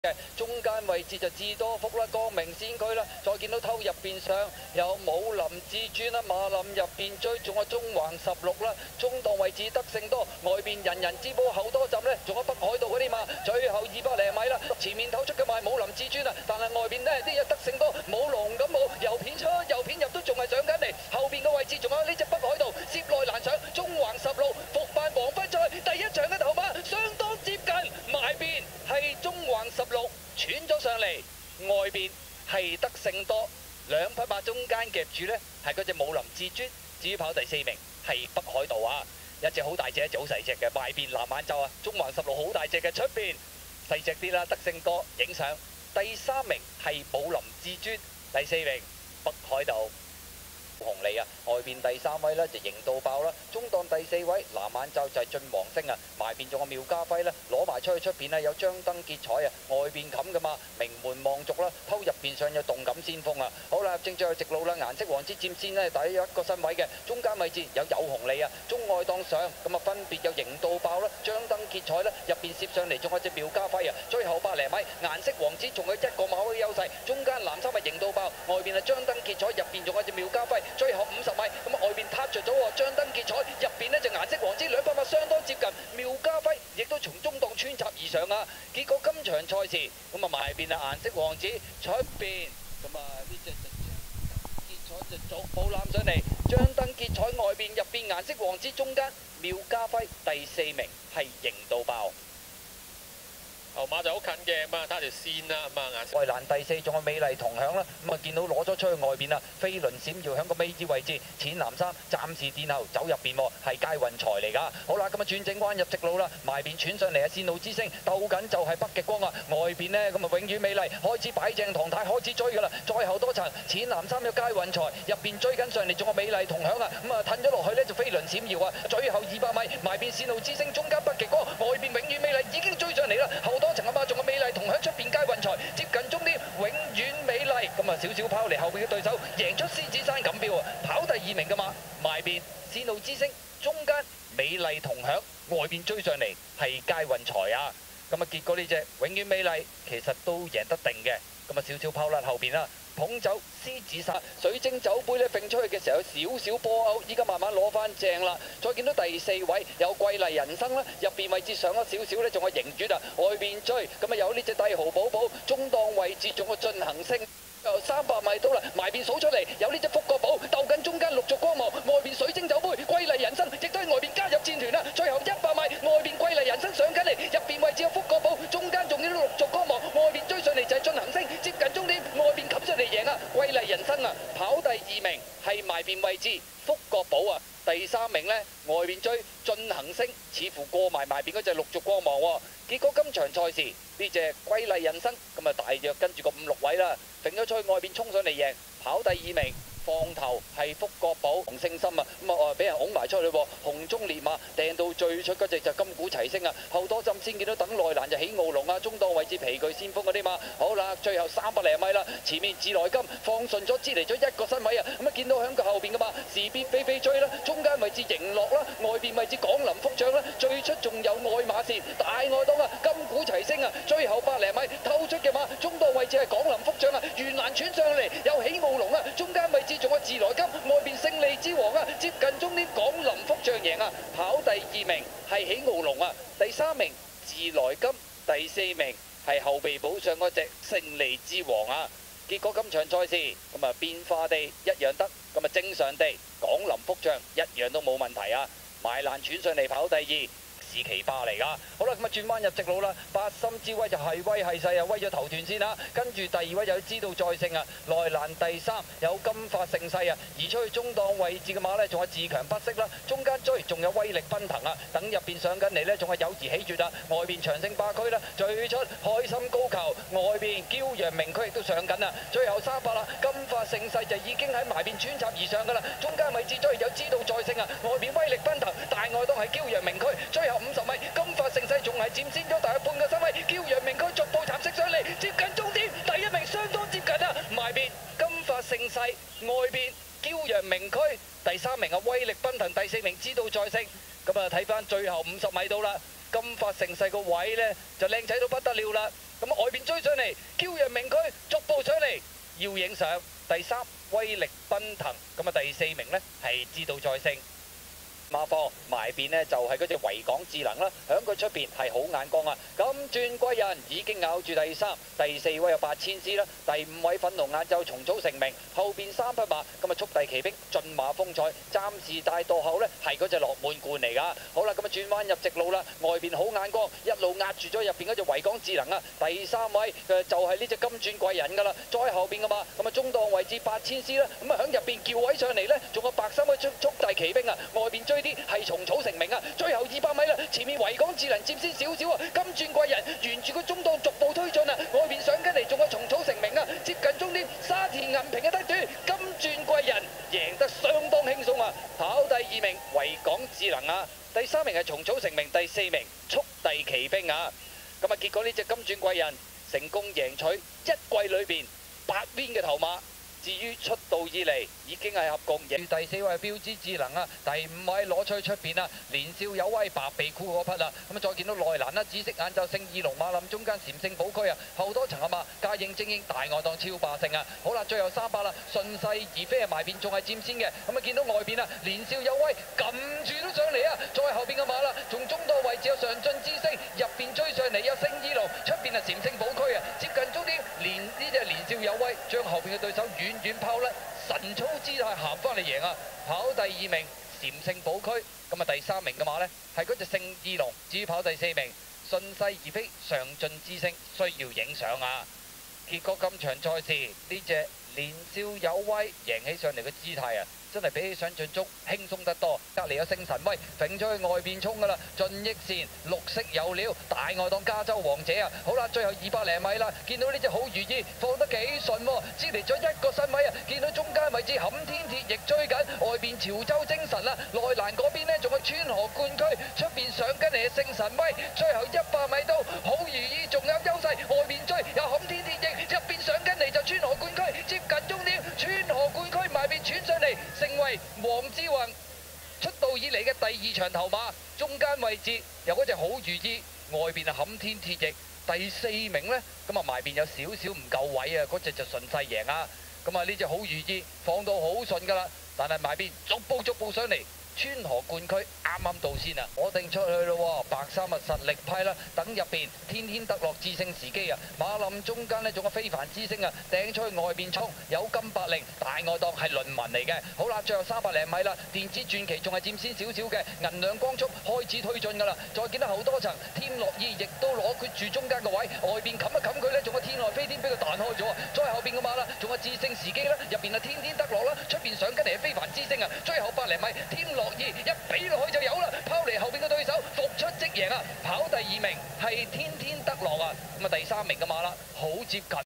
嘅中間位置就智多福啦，光明先驅啦，再見到偷入邊上有武林至尊啦，馬林入邊追，仲有中橫16啦，中檔位置得勝多，外邊人人之寶後多陣呢，仲有北海道嗰啲馬，最後200零米啦，前面透出嘅賣武林至尊啊，但係外邊呢啲嘢得勝多，冇龍咁冇，右片出右片入都仲係上緊嚟，後邊嘅位置仲有呢隻北海道，涉內難上，中橫16，復辦黃昏賽第一場嘅頭馬相當接近，埋邊係中橫16。穿咗上嚟，外邊係得勝多，兩匹馬中間夾住呢係嗰隻武林至尊，至於跑第4名係北海道啊，一隻好大隻，一隻好細隻嘅，外邊南晚洲啊，中橫16好大隻嘅，出邊細隻啲啦，得勝多影相，第3名係武林至尊，第4名北海道。紅利啊，外邊第3位呢就型到爆啦，中檔第4位南晚洲就係晉皇星啊，埋邊仲有妙家輝啦，攞埋出去出邊呢有張燈結彩啊，外邊冚噶嘛，名門望族啦，偷入邊上有動感先鋒啊，好啦，正最後直路啦，顏色王之佔先呢，第一個身位嘅，中間位置有紅利啊，中外檔上咁啊分別有型到爆啦，張燈結彩啦，入邊攝上嚟仲有隻妙家輝啊，最後100零米顏色王子仲有一個馬位優勢，中間藍衫係型到爆，外邊係張燈結彩，入邊仲有隻妙家輝。最後50米，咁啊外邊撻着咗喎，張燈結彩，入邊呢就顏色王之200馬相當接近，妙家輝亦都從中檔穿插而上啊！結果今場賽事，咁啊埋邊啊顏色王子出邊，咁啊呢隻結彩就逐步攬上嚟，張燈結彩外邊，入邊顏色王子中間，妙家輝第4名係型到爆。 牛馬就好近嘅，咁啊睇下條線啦，咁啊顏色。 外欄第4仲有美麗同享啦，咁啊見到攞咗出去外邊啦，飛輪閃耀響個尾子位置，淺藍衫暫時墊後走入邊喎，係佳運財嚟㗎。好啦，咁啊轉正彎入直路啦，埋邊傳上嚟啊線路之星，鬥緊就係北極光啊，外邊呢，咁啊永遠美麗開始擺正唐太開始追㗎啦，再後多層淺藍衫有佳運財，入邊追緊上嚟仲有美麗同享啊，咁啊褪咗落去呢，就飛輪閃耀啊，最後200米埋邊線路之星，中間北極光，外邊永遠美麗已經追上嚟啦，後多層啊嘛，仲有美麗同享出邊佳運財，接近終點永遠美麗，咁啊少少拋離後邊嘅對手，贏出獅子山錦標啊，跑第2名㗎嘛，埋邊線路之星，中間美麗同享，外邊追上嚟係佳運財啊，咁啊結果呢隻永遠美麗其實都贏得定嘅，咁啊少少拋甩後邊啦。捧走獅子山水晶酒杯咧，揈出去嘅時候有少少波歐，依家慢慢攞翻正啦。再見到第4位有貴麗人生啦，入邊位置上咗少少呢，仲有迎絕啊，外邊追，咁啊有呢隻帝豪寶寶，中檔位置仲有進行星。300米到啦，埋邊數出嚟，有呢隻福國寶鬥緊中間陸續光芒，外邊水晶酒杯貴麗人生亦都喺外邊加入戰團啦。最後100米外邊貴麗人生上緊嚟，入邊位置有福國寶，中間仲有陸續光芒，外邊追上嚟就係進行星，接近終點，外邊冚上嚟贏啊！貴麗人生啊，跑第2名係埋邊位置福國寶啊，第3名呢，外邊追進行星，似乎過埋邊嗰隻陸續光芒喎。結果今場賽事呢隻貴麗人生咁啊大約跟住個5、6位啦，揈咗出去外邊衝上嚟贏，跑第2名。放頭係福國寶紅星心啊，咁啊俾人拱埋出去喎，紅中烈馬掟到最出嗰隻就金鼓齊聲啊，後多陣先見到等內欄就起奧龍啊，中檔位置皮具先鋒嗰啲馬，好啦，最後300零米啦，前面自來金放順咗支離咗1個身位啊，咁啊見到響佢後邊噶嘛，時必飛飛追啦，中間位置迎樂啦，外邊位置廣林福將啦，最出仲有愛馬線大外檔啊，金鼓齊聲啊，最後100零米透出嘅馬，中檔位置係廣林福將啊，原欄傳上嚟有起奧龍啊，中間位置。仲有自來金，外邊勝利之王啊！接近終點，廣林福將贏啊！跑第2名係起奧龍啊，第3名自來金，第4名係後備補上嗰隻勝利之王啊！結果今場賽事咁啊變化地一樣得，咁啊正常地廣林福將一樣都冇問題啊！埋欄傳上嚟跑第2。是奇葩嚟㗎，好啦，咁啊轉彎入直路啦，八心之威就係威係勢啊，威咗頭段先啦，跟住第2位就知道再勝啊，內欄第3有金髮盛世啊，而出去中檔位置嘅馬呢，仲有自強不息啦，中間追仲有威力奔騰啊，等入邊上緊嚟呢，仲係友誼喜悅啊，外邊長勝霸區啦，最出開心高球，外邊驕陽明區亦都上緊啊，最後300啦，金髮盛世就已經喺埋邊穿插而上㗎啦，中間位置追有知道再勝啊，外邊威力奔騰，大外檔係驕陽明區，最後50米，金髮盛世仲係佔先咗大約半個身位，驕陽明區逐步蠶食上嚟，接近終點，第1名相當接近啊！埋邊金髮盛世，外邊驕陽明區，第3名啊威力奔騰，第4名知道再勝。咁啊睇翻最後50米到啦，金髮盛世個位呢就靚仔到不得了啦。咁外邊追推上嚟，驕陽明駒逐步上嚟，要影相。第三威力奔騰，咁啊第四名呢係知道再勝。馬放埋邊呢就係嗰隻維港智能啦，響佢出邊係好眼光啊！金鑽貴人已經咬住第三、第四位有8000絲啦，第五位粉紅眼就重組成名，後邊3匹馬咁啊速遞奇兵駿馬風采，暫時帶墮後呢係嗰隻落滿貫嚟㗎。好啦，咁啊轉彎入直路啦，外邊好眼光，一路壓住咗入邊嗰隻維港智能啊！第三位就係呢隻金鑽貴人㗎啦，再後邊㗎嘛，咁啊中檔位置8000絲啦，咁啊響入邊叫位上嚟呢，仲有白衫嘅速遞奇兵啊，外邊追啲係蟲草成名啊！最後200米啦，前面維港智能佔先少少啊，金鑽貴人沿住個中檔逐步推進啊，外邊上緊嚟仲有蟲草成名啊，接近終點沙田銀屏嘅得斷，金鑽貴人贏得相當輕鬆啊，跑第2名維港智能啊，第3名係蟲草成名，第4名速遞奇兵啊，咁啊結果呢隻金鑽貴人成功贏取一季裏邊8邊嘅頭馬。至於出道以嚟已經係合共贏第4位標誌智能啊，第5位攞出邊啊，年少有威白鼻箍嗰匹啦，咁啊再見到內欄啦，紫色眼就勝二龍馬林中間禪聖寶區啊，後多層啊嘛，嘉應精英大外檔超霸勝啊，好啦，最後300啦，順勢而飛啊埋邊仲係佔先嘅，咁啊見到外邊啊，年少有威撳住都上嚟啊，再後邊嘅馬啦，從中檔位置有上進之星，入邊追上嚟有勝二龍，出邊啊禪聖寶區啊，接近終點連呢隻年少有威將後邊嘅對手遠遠拋甩，神操姿態行翻嚟贏啊！跑第2名禪聖寶區，咁啊第3名嘅馬呢係嗰隻勝二龍，至於跑第4名順勢而飛上進之星，需要影相啊！結果今場賽事呢隻年少有威贏起上嚟嘅姿態啊！真係比起想象中輕鬆得多，隔離有聖神威揈出去外邊衝㗎啦，盡益線綠色有料，大外檔加州王者啊！好啦，最後200零米啦，見到呢隻好如意放得幾順喎，支離咗一個身位啊！見到中間位置冚天鐵翼追緊，外邊潮州精神啦，內欄嗰邊呢仲係川河冠區，出邊上緊嚟嘅聖神威，最後100米到好如意仲有優勢，外邊追有冚天鐵翼，入邊上緊嚟就川河冠區，接近終點川河冠區埋邊傳上嚟。成為黃志宏出道以嚟嘅第2場頭馬，中間位置有嗰隻好如意，外邊係冚天鐵翼，第4名呢，咁啊埋邊有少少唔夠位啊，嗰隻就順勢贏啊，咁啊呢隻好如意放到好順噶啦，但係埋邊逐步上嚟。川河冠區啱啱到先啊，我定出去咯，白衫啊實力派啦，等入邊天天得樂致勝時機啊，馬林中間呢仲有非凡之星啊，掟出去外邊衝，有金百靈大外檔係輪文嚟嘅，好啦，最後300零米啦，電子傳奇仲係佔先少少嘅，銀亮光速開始推進噶啦，再見到後多層天樂意亦都攞決住中間個位，外邊冚一冚佢呢，仲有天外飛天俾佢彈開咗啊，再後邊嘅馬啦，仲有致勝時機啦，入邊係天天得樂啦，出邊上緊嚟嘅非凡之星啊，最後100零米天樂一比落去就有啦，拋離後邊嘅對手復出即贏啊！跑第2名係天天得樂啊，咁啊第3名嘅馬啦，好接近。